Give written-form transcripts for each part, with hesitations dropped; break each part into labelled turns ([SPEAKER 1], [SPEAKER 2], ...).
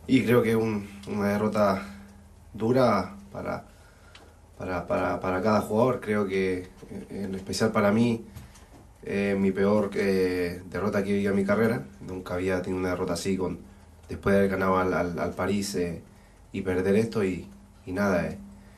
[SPEAKER 1] Y creo que es una derrota dura para cada jugador. Creo que en especial para mí, mi peor derrota que he vivido en mi carrera. Nunca había tenido una derrota así después de haber ganado al París y perder esto y nada.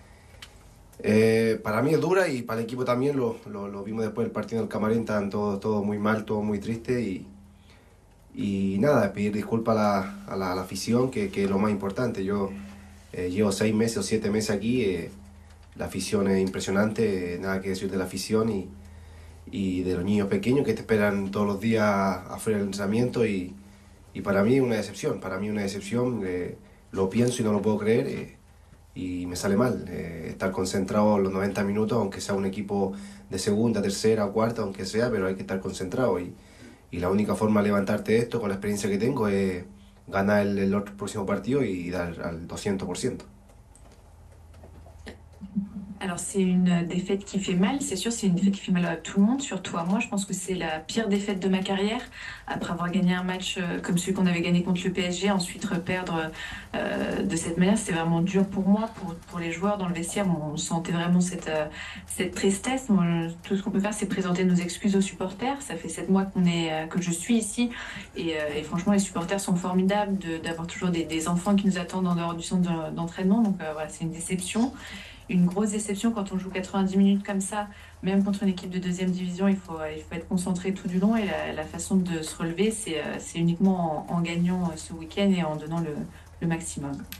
[SPEAKER 1] Para mí es dura y para el equipo también, lo vimos después del partido del Camarín, estaban todo muy mal, todo muy triste y nada, pedir disculpas a la afición, que es lo más importante. Yo llevo 6 meses o 7 meses aquí, la afición es impresionante, nada que decir de la afición y de los niños pequeños que te esperan todos los días afuera del entrenamiento y para mí una decepción, lo pienso y no lo puedo creer. Y me sale mal estar concentrado los 90 minutos, aunque sea un equipo de segunda, tercera o cuarta, aunque sea, pero hay que estar concentrado y la única forma de levantarte de esto con la experiencia que tengo es ganar el otro próximo partido y dar al 200%.
[SPEAKER 2] Alors c'est une défaite qui fait mal, c'est sûr, c'est une défaite qui fait mal à tout le monde, surtout à moi. Je pense que c'est la pire défaite de ma carrière, après avoir gagné un match comme celui qu'on avait gagné contre le PSG, ensuite reperdre de cette manière, c'était vraiment dur pour moi, pour les joueurs dans le vestiaire. On sentait vraiment cette tristesse. Moi, tout ce qu'on peut faire, c'est présenter nos excuses aux supporters. Ça fait 7 mois que je suis ici et franchement, les supporters sont formidables d'avoir toujours des enfants qui nous attendent en dehors du centre d'entraînement. Donc voilà, c'est une déception, une grosse déception quand on joue 90 minutes comme ça, même contre une équipe de deuxième division, il faut être concentré tout du long et la façon de se relever, c'est uniquement en gagnant ce week-end et en donnant le maximum.